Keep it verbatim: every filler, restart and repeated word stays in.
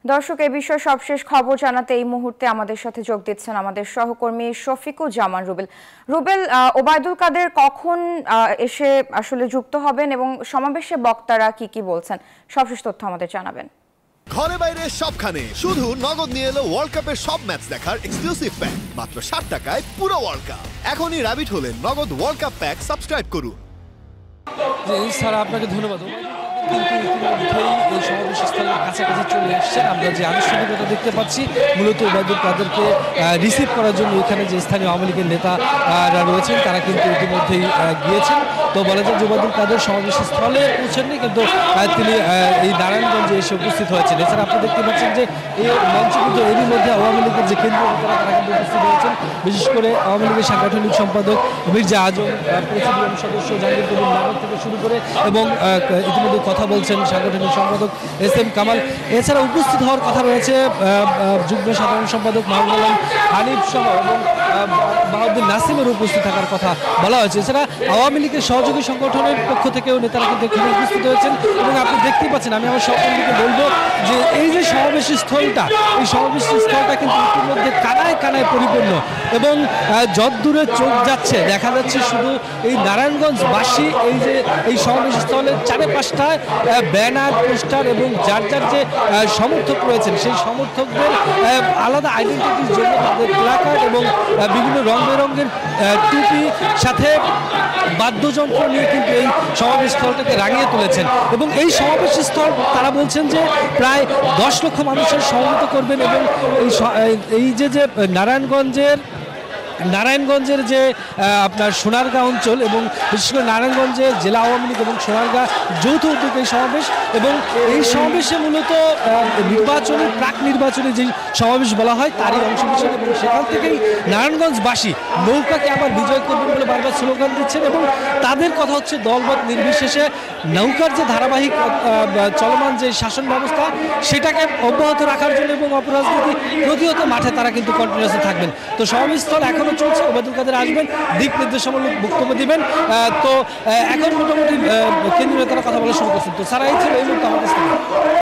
দর্শক এই বিষয়ে সবশেষ খবর জানাতে এই মুহূর্তে আমাদের সাথে যোগ দিচ্ছেন আমাদের সহকর্মী শফিকুজ্জামান রুবেল। রুবেল, ওবায়দুল কাদের কখন এসে আসলে যুক্ত হবেন এবং সমাবেশে বক্তারা কি কি বলছেন, সবশেষ তথ্য আমাদের জানাবেন। ঘরে বাইরে সবখানে শুধু নগদ নিয়ে এলো ওয়ার্ল্ড কাপের সব ম্যাচ দেখার এক্সক্লুসিভ প্যাক মাত্র ষাট টাকায় পুরো ওয়ার্ল্ড কাপ। এখনই রাবিট হলেন নগদ ওয়ার্ল্ড কাপ প্যাক সাবস্ক্রাইব করুন। স্যার আপনাকে ধন্যবাদ। কিন্তু ইতিমধ্যেই এই সমাবেশ স্থলের কাছাকাছি চলে এসছেন। আমরা যে আনুষ্ঠানিকতা দেখতে পাচ্ছি মূলত ওবায়দুল কাদেরকে রিসিভ করার জন্য এখানে যে স্থানীয় আওয়ামী লীগের নেতারা রয়েছেন তারা কিন্তু ইতিমধ্যেই গিয়েছেন। তো বলা যায় যে ওবায়দুল কাদের সমাবেশ স্থলে পৌঁছেননি, কিন্তু তিনি এই নারায়ণগঞ্জে এসে উপস্থিত হয়েছেন। এছাড়া আপনি দেখতে পাচ্ছেন যে এই মঞ্চে কিন্তু এরই মধ্যে আওয়ামী লীগের যে কেন্দ্রীয় নেতারা তারা কিন্তু উপস্থিত হয়েছেন। বিশেষ করে আওয়ামী লীগের সাংগঠনিক সম্পাদক মির্জা আজম, প্রেসিডিয়াম সদস্য জাহাঙ্গীর কবির নানক থেকে শুরু করে এবং ইতিমধ্যে কথা বলছেন সাংগঠনিক সম্পাদক এস এম কামাল। এছাড়া উপস্থিত হওয়ার কথা রয়েছে যুগ্ম সাধারণ সম্পাদক মাহমুদ আলম হানিফ সহ এবং বাহাউদ্দিন নাসিমের উপস্থিত থাকার কথা বলা হয়েছে। এছাড়া আওয়ামী লীগের সহযোগী সংগঠনের পক্ষ থেকেও নেতারা কিন্তু এখানে উপস্থিত হয়েছেন এবং আপনি দেখতেই পাচ্ছেন, আমি আমার সকলকে বলবো যে এই যে সমাবেশ স্থলটা, এই সমাবেশ স্থলটা কিন্তু ইতিমধ্যে কানায় কানায় পরিপূর্ণ এবং যতদূরে চোখ যাচ্ছে দেখা যাচ্ছে শুধু এই নারায়ণগঞ্জবাসী এই যে এই সমাবেশ স্থলের চারে পাঁচটায় ব্যানার, পোস্টার এবং যার যার যে সমর্থক রয়েছেন সেই সমর্থকদের আলাদা আইডেন্টিটির জন্য তাদের প্ল্যাকার্ড এবং বিভিন্ন রং বেরঙের টুপি সাথে বাদ্যযন্ত্র নিয়ে কিন্তু এই সমাবেশ স্থলটাকে রাঙিয়ে তুলেছেন এবং এই সমাবেশ স্থল তারা বলছেন যে প্রায় দশ লক্ষ মানুষের সমবেত করবেন এবং এই যে যে নারায়ণগঞ্জের নারায়ণগঞ্জের যে আপনার সোনারগাঁ অঞ্চল এবং বিশেষ করে নারায়ণগঞ্জের জেলা আওয়ামী লীগ এবং সোনারগাঁ যৌথ উদ্যোগে এই সমাবেশ এবং এই সমাবেশে মূলত নির্বাচনী প্রাক নির্বাচনী যেই সমাবেশ বলা হয় তারই অংশ হিসেবে এবং সেখান থেকেই নারায়ণগঞ্জবাসী নৌকাকে আবার বিজয় করবেন বলে বারবার স্লোগান দিচ্ছেন এবং তাদের কথা হচ্ছে দলমত নির্বিশেষে নৌকার যে ধারাবাহিক চলমান যে শাসন ব্যবস্থা সেটাকে অব্যাহত রাখার জন্য এবং অপরাজনীতি প্রতিহত মাঠে তারা কিন্তু কন্টিনিউয়াসলি থাকবেন। তো সমাবেশস্থল এখনো চলছে, ওবায়দুল কাদের আসবেন, দিক নির্দেশমূলক বক্তব্য দিবেন। তো এখন মোটামুটি কেন্দ্রীয় নেতারা কথা বলা শুরু করছেন। তো সারা এই ছিল এই মুহূর্তে আমাদের